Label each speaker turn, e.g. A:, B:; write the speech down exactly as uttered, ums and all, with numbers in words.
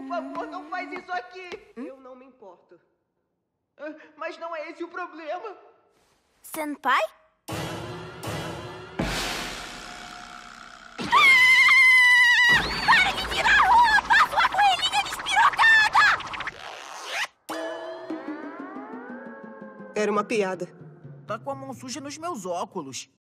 A: favor, não faz isso aqui. Hum? Eu não me importo. Ah, mas não é esse o problema.
B: Senpai? Para de tirar a roupa! Sua coelhinha despirocada!
A: Era uma piada.
C: Tá com a mão suja nos meus óculos.